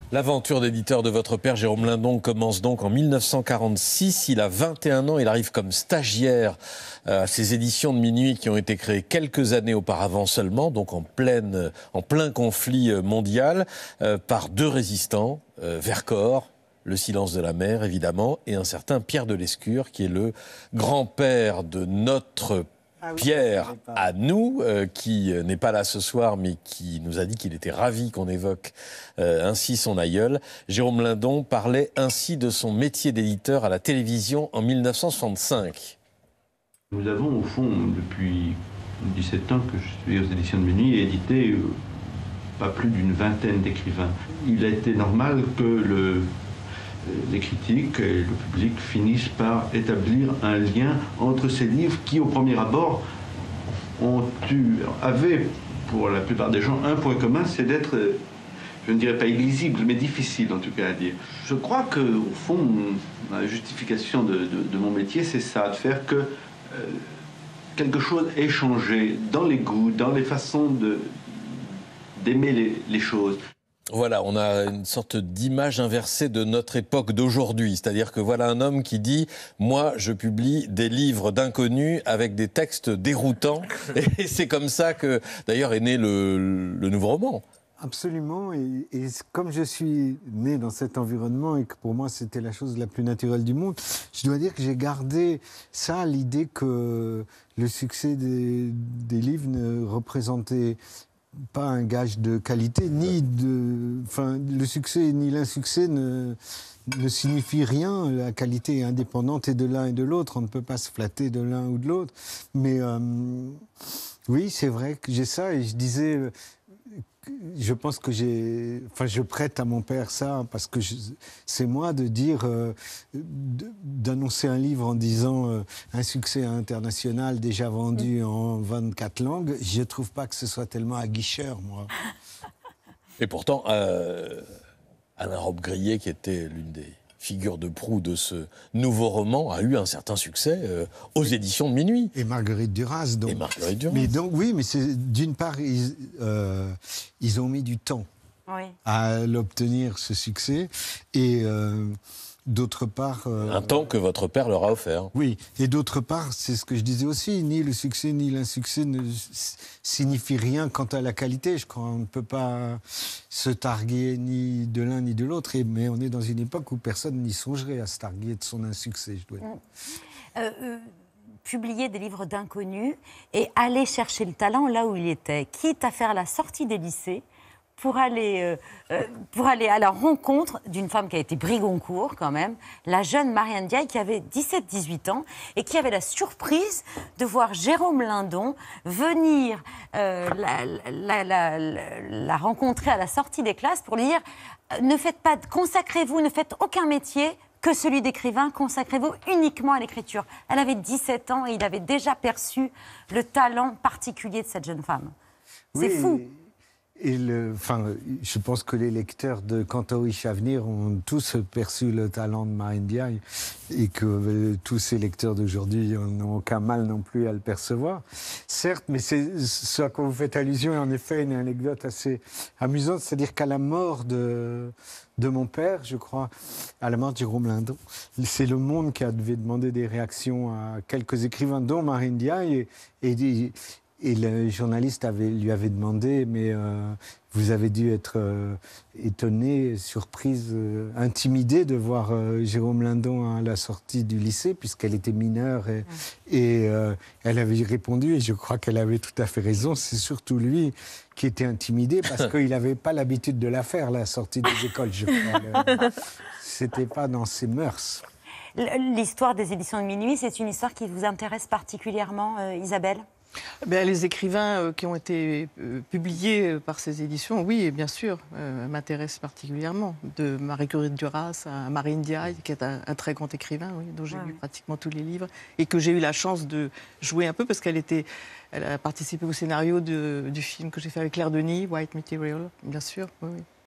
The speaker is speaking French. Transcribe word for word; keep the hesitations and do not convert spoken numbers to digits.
L'aventure d'éditeur de votre père, Jérôme Lindon, commence donc en mille neuf cent quarante-six. Il a vingt et un ans, il arrive comme stagiaire à ces éditions de minuit qui ont été créées quelques années auparavant seulement, donc en, pleine, en plein conflit mondial, euh, par deux résistants, euh, Vercors, Le silence de la mer évidemment, et un certain Pierre de Lescure, qui est le grand-père de notre Ah oui, Pierre à nous, euh, qui n'est pas là ce soir, mais qui nous a dit qu'il était ravi qu'on évoque euh, ainsi son aïeul. Jérôme Lindon parlait ainsi de son métier d'éditeur à la télévision en mille neuf cent soixante-cinq. Nous avons au fond, depuis dix-sept ans que je suis aux éditions de minuit, édité euh, pas plus d'une vingtaine d'écrivains. Il a été normal que le... les critiques et le public finissent par établir un lien entre ces livres qui, au premier abord, ont eu, avaient, pour la plupart des gens, un point commun, c'est d'être, je ne dirais pas illisible, mais difficile en tout cas à dire. Je crois qu'au fond, la justification de, de, de mon métier, c'est ça, de faire que euh, quelque chose ait changé dans les goûts, dans les façons de, d'aimer les, les choses. Voilà, on a une sorte d'image inversée de notre époque d'aujourd'hui. C'est-à-dire que voilà un homme qui dit « Moi, je publie des livres d'inconnus avec des textes déroutants. » Et c'est comme ça que, d'ailleurs, est né le, le nouveau roman. Absolument. Et, et comme je suis né dans cet environnement et que pour moi, c'était la chose la plus naturelle du monde, je dois dire que j'ai gardé ça, l'idée que le succès des, des livres ne représentait pas un gage de qualité, ni de... Enfin, le succès ni l'insuccès ne, ne signifie rien. La qualité est indépendante et de l'un et de l'autre. On ne peut pas se flatter de l'un ou de l'autre. Mais euh, oui, c'est vrai que j'ai ça. Et je disais... Je pense que j'ai... Enfin, je prête à mon père ça, parce que je... c'est moi de dire... Euh, d'annoncer un livre en disant euh, un succès international déjà vendu en vingt-quatre langues. Je ne trouve pas que ce soit tellement aguicheur, moi. Et pourtant, euh, Alain Robbe-Grillet, qui était l'une des figures de proue de ce nouveau roman, a eu un certain succès euh, aux éditions de minuit. Et Marguerite Duras. Donc. Et Marguerite Duras. Mais donc, oui, mais c'est, d'une part, ils, euh, ils ont mis du temps oui. à l'obtenir, ce succès. Et... Euh, D'autre part... Euh, un temps que votre père leur a offert. Oui, et d'autre part, c'est ce que je disais aussi, ni le succès ni l'insuccès ne signifient rien quant à la qualité. Je crois qu'on ne peut pas se targuer ni de l'un ni de l'autre, mais on est dans une époque où personne n'y songerait à se targuer de son insuccès, je dois dire. Euh, euh, publier des livres d'inconnus et aller chercher le talent là où il était, quitte à faire la sortie des lycées, pour aller, euh, euh, pour aller à la rencontre d'une femme qui a été prix Goncourt, quand même, la jeune Marianne Ndiaye, qui avait dix-sept dix-huit ans et qui avait la surprise de voir Jérôme Lindon venir euh, la, la, la, la, la rencontrer à la sortie des classes pour lui dire « Ne faites pas, consacrez-vous, ne faites aucun métier que celui d'écrivain, consacrez-vous uniquement à l'écriture. » Elle avait dix-sept ans et il avait déjà perçu le talent particulier de cette jeune femme. C'est oui. fou. Et le, enfin, je pense que les lecteurs de Kantorowicz Avenir ont tous perçu le talent de Marianne Ndiaye et que euh, tous ces lecteurs d'aujourd'hui n'ont aucun mal non plus à le percevoir. Certes, mais c'est ce à quoi vous faites allusion est en effet une anecdote assez amusante, c'est-à-dire qu'à la mort de, de mon père, je crois, à la mort de Jérôme Lindon, c'est Le Monde qui a devait demander des réactions à quelques écrivains, dont Marianne Ndiaye, et, et Et le journaliste avait, lui avait demandé, mais euh, vous avez dû être euh, étonné, surprise, euh, intimidée de voir euh, Jérôme Lindon à la sortie du lycée, puisqu'elle était mineure. Et, mmh. et euh, elle avait répondu, et je crois qu'elle avait tout à fait raison, c'est surtout lui qui était intimidé, parce qu'il n'avait pas l'habitude de la faire, la sortie des écoles, je crois. C'était pas dans ses mœurs. L'histoire des éditions de minuit, c'est une histoire qui vous intéresse particulièrement, euh, Isabelle ? Ben, les écrivains euh, qui ont été euh, publiés euh, par ces éditions, oui, bien sûr, euh, m'intéressent particulièrement. De Marguerite Duras à Marianne Ndiaye, qui est un, un très grand écrivain, oui, dont j'ai ouais. lu pratiquement tous les livres, et que j'ai eu la chance de jouer un peu, parce qu'elle était, elle a participé au scénario de, du film que j'ai fait avec Claire Denis, White Material, bien sûr, oui, oui.